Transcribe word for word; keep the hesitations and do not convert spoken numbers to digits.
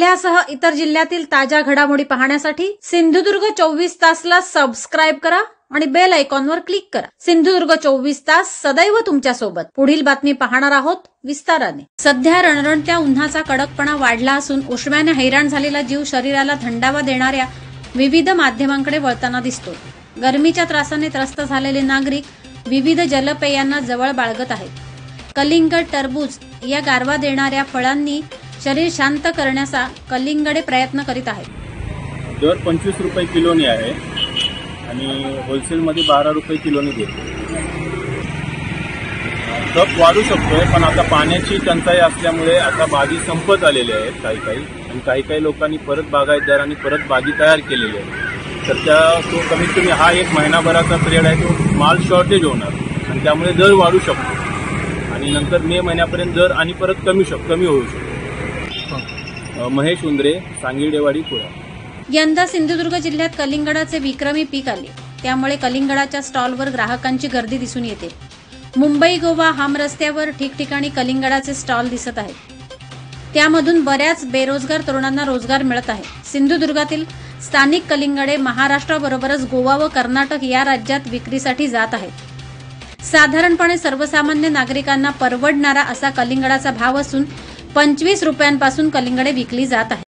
जिल्ह्यासह इतर जिल्ह्यातील ताज्या घडामोडी पाहण्यासाठी सिंधुदुर्ग चोवीस तासला सबस्क्राइब करा आणि बेल आयकॉनवर क्लिक करा। सिंधुदुर्ग चोवीस तास सदैव तुमच्या सोबत। पुढील बातमी पाहणार आहोत विस्ताराने। सध्या रणरणत्या उन्हाचा कडकपणा वाढला असून उष्म्याने हैराण झालेला जीव शरीराला थंडावा देणाऱ्या विविध माध्यमांकडे वळताना दिसतो। गरमीच्या त्रासाने त्रस्त झालेले नागरिक विविध जलपेयांना जवळ बाळगत आहेत। कलिंगड, टरबूज या गारवा देणाऱ्या फळांनी शरीर शांत करण्याचा कलिंगडे प्रयत्न करीत आहेत। दर पंचवीस रुपये किलोनी आहे आणि होलसेल मध्ये बारा रुपये किलोनी देतो। खप वाढू शकतोय, पण आता पाण्याची टंचाई असल्यामुळे आता बागी संपत आलेले आहेत काही काही आणि काही काही लोकांनी परत बागायतदारांनी परत बागी तयार केलेली आहे। तर त्या तो कमीत कमी हा एक महिनाभराचा पिरियड आहे, तो माल शॉर्टेज होणार आणि त्यामुळे दर वाढू शकतो आणि नंतर मे महिन्यापर्यंत दर आणि परत कमी शक कमी होऊ शकतो। महेश उंद्रे, सांगिडेवाडी, पुरा। यंदा सिंधुदुर्ग जिल्ह्यात कलिंगडाचे विक्रमी पीक आले, त्यामुळे कलिंगडाच्या स्टॉलवर ग्राहकांची गर्दी दिसून येते। मुंबई गोवा हाम रस्त्यावर ठिकठिकाणी कलिंगडाचे स्टॉल दिसत आहेत, त्यामधून बऱ्याच बेरोजगार तरुणांना रोजगार मिळत आहे। सिंधुदुर्गातील स्थानिक कलिंगडे महाराष्ट्राबरोबरच गोवा व कर्नाटक या राज्यात विक्रीसाठी जात आहेत। साधारणपणे सर्वसामान्य नागरिकांना परवडणारा असा कलिंगडाचा भाव असून पंचवीस रुपयांपासून कलिंगडे विकली जात आहेत।